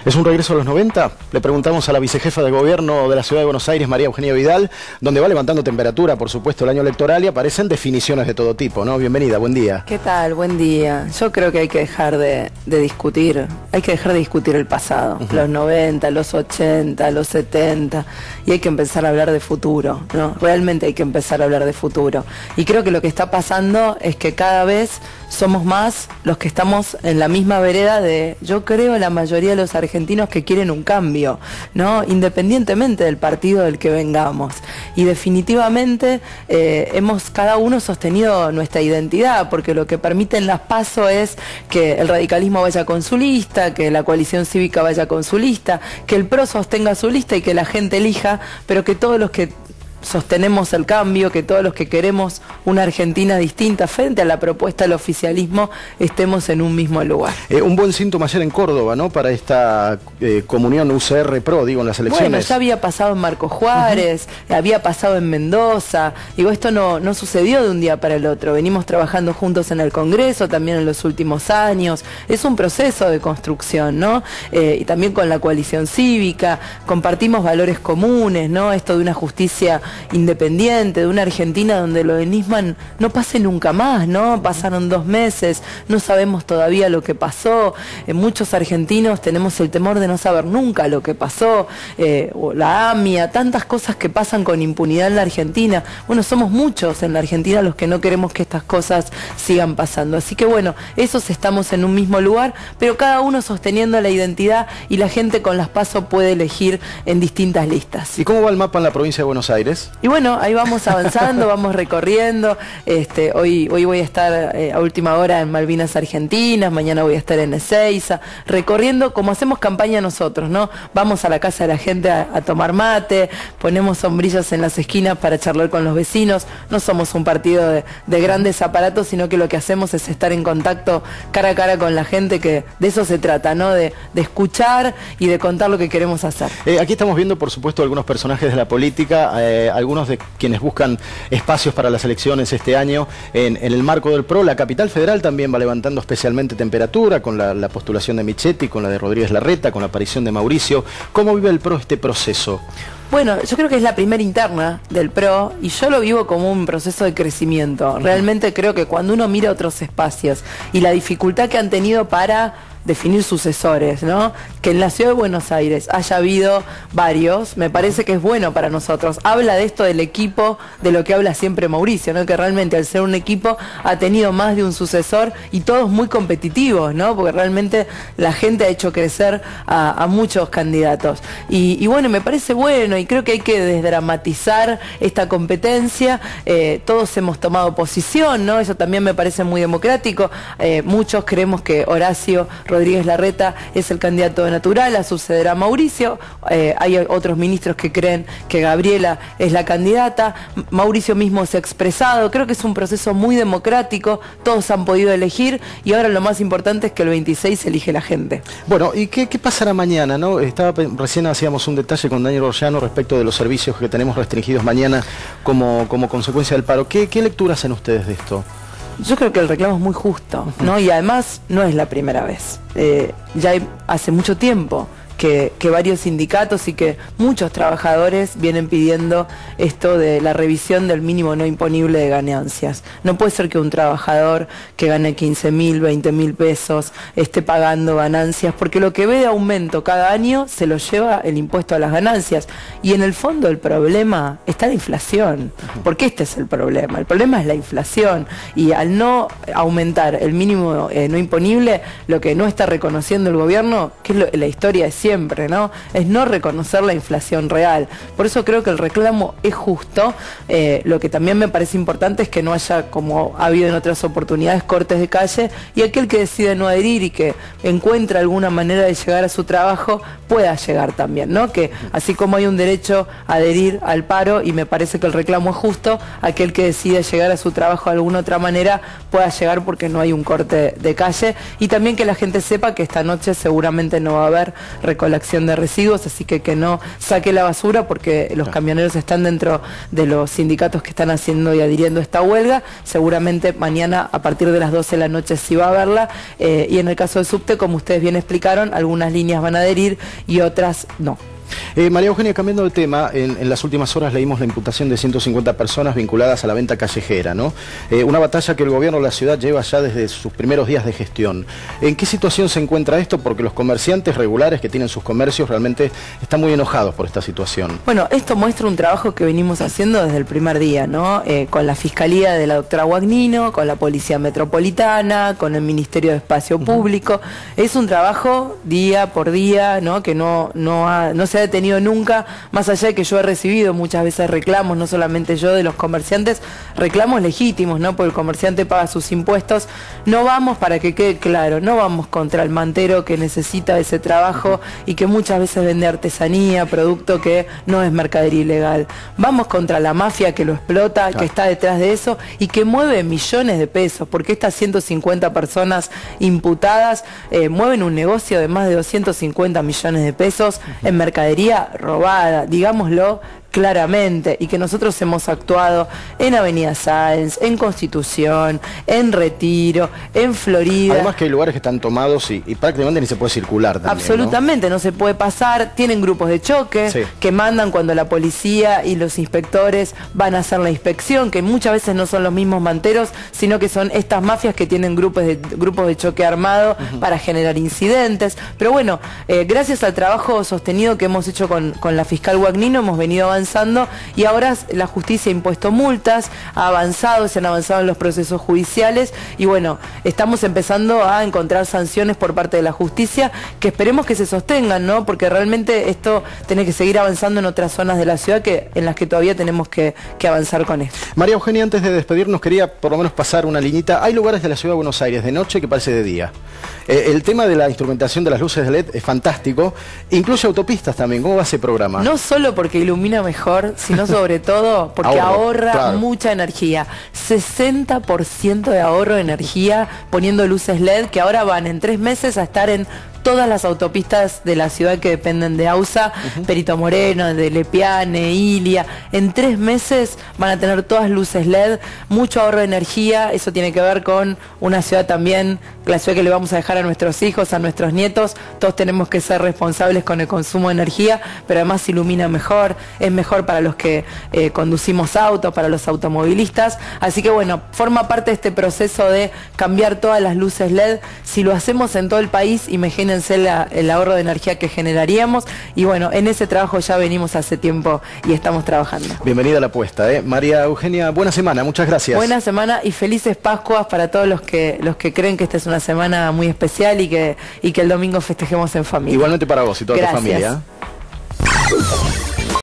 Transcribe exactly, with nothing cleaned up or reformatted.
¿Es un regreso a los noventa? Le preguntamos a la vicejefa de gobierno de la Ciudad de Buenos Aires, María Eugenia Vidal, donde va levantando temperatura, por supuesto, el año electoral y aparecen definiciones de todo tipo, ¿no? Bienvenida, buen día. ¿Qué tal? Buen día. Yo creo que hay que dejar de, de discutir, hay que dejar de discutir el pasado, uh-huh. los noventa, los ochenta, los setenta, y hay que empezar a hablar de futuro, ¿no? Realmente hay que empezar a hablar de futuro. Y creo que lo que está pasando es que cada vez somos más los que estamos en la misma vereda de, yo creo, la mayoría de los argentinos que quieren un cambio, ¿no? Independientemente del partido del que vengamos. Y definitivamente eh, hemos cada uno sostenido nuestra identidad, porque lo que permiten las PASO es que el radicalismo vaya con su lista, que la coalición cívica vaya con su lista, que el PRO sostenga su lista y que la gente elija, pero que todos los que sostenemos el cambio, que todos los que queremos una Argentina distinta frente a la propuesta del oficialismo estemos en un mismo lugar. Eh, un buen síntoma ayer en Córdoba, ¿no? Para esta eh, comunión U C R-PRO, digo, en las elecciones. Bueno, ya había pasado en Marcos Juárez, uh-huh. había pasado en Mendoza. Digo, esto no, no sucedió de un día para el otro. Venimos trabajando juntos en el Congreso también en los últimos años. Es un proceso de construcción, ¿no? Eh, y también con la coalición cívica. Compartimos valores comunes, ¿no? Esto de una justicia independiente, de una Argentina donde lo de Nisman no pase nunca más, ¿no? Pasaron dos meses, no sabemos todavía lo que pasó, eh, muchos argentinos tenemos el temor de no saber nunca lo que pasó, eh, la AMIA, tantas cosas que pasan con impunidad en la Argentina. Bueno, somos muchos en la Argentina los que no queremos que estas cosas sigan pasando, así que bueno, esos estamos en un mismo lugar, pero cada uno sosteniendo la identidad y la gente con las PASO puede elegir en distintas listas. ¿Y cómo va el mapa en la provincia de Buenos Aires? Y bueno, ahí vamos avanzando, vamos recorriendo. Este, hoy, hoy voy a estar eh, a última hora en Malvinas Argentinas, mañana voy a estar en Ezeiza, recorriendo como hacemos campaña nosotros, ¿no? Vamos a la casa de la gente a, a tomar mate, ponemos sombrillas en las esquinas para charlar con los vecinos. No somos un partido de, de grandes aparatos, sino que lo que hacemos es estar en contacto cara a cara con la gente, que de eso se trata, ¿no? De, de escuchar y de contar lo que queremos hacer. Eh, aquí estamos viendo, por supuesto, algunos personajes de la política, eh, algunos de quienes buscan espacios para las elecciones este año en, en el marco del PRO. La capital federal también va levantando especialmente temperatura con la, la postulación de Michetti, con la de Rodríguez Larreta, con la aparición de Mauricio. ¿Cómo vive el PRO este proceso? Bueno, yo creo que es la primera interna del PRO y yo lo vivo como un proceso de crecimiento. Realmente creo que cuando uno mira otros espacios y la dificultad que han tenido para definir sucesores, ¿no? Que en la Ciudad de Buenos Aires haya habido varios, me parece que es bueno para nosotros. Habla de esto del equipo, de lo que habla siempre Mauricio, ¿no? Que realmente al ser un equipo ha tenido más de un sucesor y todos muy competitivos, ¿no? Porque realmente la gente ha hecho crecer a, a muchos candidatos. Y, y bueno, me parece bueno y creo que hay que desdramatizar esta competencia. Eh, todos hemos tomado posición, ¿no? Eso también me parece muy democrático. Eh, muchos creemos que Horacio Rodríguez Larreta es el candidato natural a suceder a Mauricio. Eh, hay otros ministros que creen que Gabriela es la candidata. Mauricio mismo se ha expresado. Creo que es un proceso muy democrático. Todos han podido elegir y ahora lo más importante es que el veintiséis se elige la gente. Bueno, ¿y qué, qué pasará mañana, no? Estaba, recién hacíamos un detalle con Daniel Orellano respecto de los servicios que tenemos restringidos mañana como, como consecuencia del paro. ¿Qué, qué lectura hacen ustedes de esto? Yo creo que el reclamo es muy justo, ¿no? Y además no es la primera vez. Eh, ya hay, hace mucho tiempo que, que varios sindicatos y que muchos trabajadores vienen pidiendo esto de la revisión del mínimo no imponible de ganancias. No puede ser que un trabajador que gane quince mil, veinte mil pesos esté pagando ganancias, porque lo que ve de aumento cada año se lo lleva el impuesto a las ganancias. Y en el fondo el problema está la inflación, porque este es el problema. El problema es la inflación y al no aumentar el mínimo eh, no imponible, lo que no está reconociendo el gobierno, que es lo, la historia es siempre, ¿no? Es no reconocer la inflación real. Por eso creo que el reclamo es justo. Eh, lo que también me parece importante es que no haya, como ha habido en otras oportunidades, cortes de calle, y aquel que decide no adherir y que encuentra alguna manera de llegar a su trabajo pueda llegar también, ¿no? Que así como hay un derecho a adherir al paro, y me parece que el reclamo es justo, aquel que decide llegar a su trabajo de alguna otra manera pueda llegar porque no hay un corte de calle, y también que la gente sepa que esta noche seguramente no va a haber reclamo recolección de residuos, así que que no saque la basura porque los camioneros están dentro de los sindicatos que están haciendo y adhiriendo a esta huelga. Seguramente mañana a partir de las doce de la noche sí va a haberla, eh, y en el caso del subte, como ustedes bien explicaron, algunas líneas van a adherir y otras no. Eh, María Eugenia, cambiando de tema, en, en las últimas horas leímos la imputación de ciento cincuenta personas vinculadas a la venta callejera, ¿no? Eh, una batalla que el gobierno de la ciudad lleva ya desde sus primeros días de gestión. ¿En qué situación se encuentra esto? Porque los comerciantes regulares que tienen sus comercios realmente están muy enojados por esta situación. Bueno, esto muestra un trabajo que venimos haciendo desde el primer día, ¿no? Eh, con la Fiscalía de la doctora Guagnino, con la Policía Metropolitana, con el Ministerio de Espacio Público. Uh-huh. Es un trabajo día por día, ¿no? Que no, no, ha, no se ha detenido nunca, más allá de que yo he recibido muchas veces reclamos, no solamente yo, de los comerciantes, reclamos legítimos, ¿no? Porque el comerciante paga sus impuestos. No vamos, para que quede claro, no vamos contra el mantero que necesita ese trabajo y que muchas veces vende artesanía, producto que no es mercadería ilegal. Vamos contra la mafia que lo explota, que está detrás de eso y que mueve millones de pesos, porque estas ciento cincuenta personas imputadas eh, mueven un negocio de más de doscientos cincuenta millones de pesos en mercadería robada, digámoslo claramente, y que nosotros hemos actuado en Avenida Sáenz, en Constitución, en Retiro, en Florida. Además que hay lugares que están tomados y, y prácticamente ni se puede circular también, absolutamente, ¿no? No se puede pasar, tienen grupos de choque, sí, que mandan cuando la policía y los inspectores van a hacer la inspección, que muchas veces no son los mismos manteros, sino que son estas mafias que tienen grupos de, grupos de choque armado uh-huh. para generar incidentes. Pero bueno, eh, gracias al trabajo sostenido que hemos hecho con, con la fiscal Guagnino, hemos venido avanzando y ahora la justicia ha impuesto multas, ha avanzado, se han avanzado en los procesos judiciales y bueno, estamos empezando a encontrar sanciones por parte de la justicia que esperemos que se sostengan, ¿no? Porque realmente esto tiene que seguir avanzando en otras zonas de la ciudad que, en las que todavía tenemos que, que avanzar con esto. María Eugenia, antes de despedirnos quería por lo menos pasar una liñita. Hay lugares de la ciudad de Buenos Aires de noche que parece de día. Eh, el tema de la instrumentación de las luces de L E D es fantástico, incluye autopistas también. ¿Cómo va ese programa? No solo porque ilumina mejor, sino sobre todo porque ahorro, ahorra claro. mucha energía. sesenta por ciento de ahorro de energía poniendo luces L E D que ahora van en tres meses a estar en todas las autopistas de la ciudad que dependen de AUSA, uh-huh. Perito Moreno, de Lepiane, Ilia. En tres meses van a tener todas luces L E D, mucho ahorro de energía. Eso tiene que ver con una ciudad también, la ciudad que le vamos a dejar a nuestros hijos, a nuestros nietos. Todos tenemos que ser responsables con el consumo de energía, pero además ilumina mejor, es mejor para los que eh, conducimos autos, para los automovilistas. Así que bueno, forma parte de este proceso de cambiar todas las luces L E D. Si lo hacemos en todo el país, imagínense La, el ahorro de energía que generaríamos y bueno, en ese trabajo ya venimos hace tiempo y estamos trabajando. Bienvenida a la apuesta, ¿eh? María Eugenia, buena semana, muchas gracias. Buena semana y felices Pascuas para todos los que los que creen que esta es una semana muy especial y que, y que el domingo festejemos en familia. Igualmente para vos y toda gracias. tu familia.